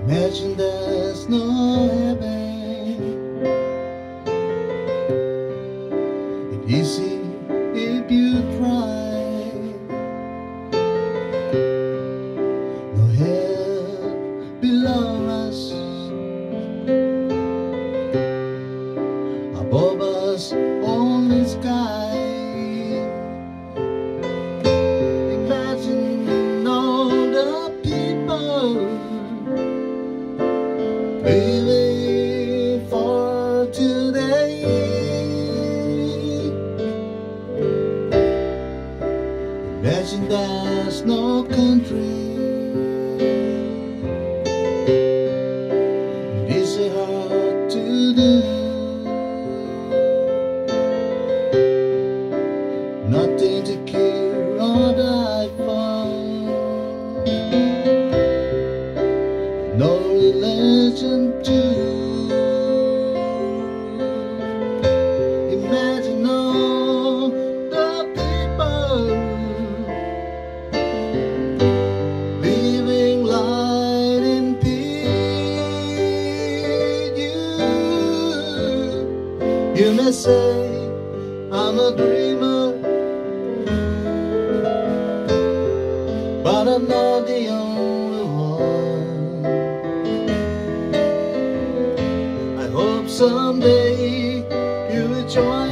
Imagine there's no heaven. It's easy if you try. No hell below us, above us only sky. Imagine all the people living for today. Imagine there's no country. It's hard to do. Nothing to kill or die for. No religion too. Imagine all the people living light in peace. You may say I'm a dreamer, but I'm not the only one. I hope someday you will join